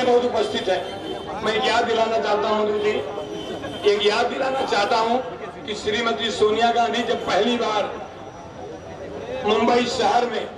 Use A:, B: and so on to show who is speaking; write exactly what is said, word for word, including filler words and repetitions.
A: बहुत उपस्थित है, मैं याद दिलाना चाहता हूँ मोदी जी, एक याद दिलाना चाहता हूँ कि श्रीमती सोनिया गांधी जब पहली बार मुंबई शहर में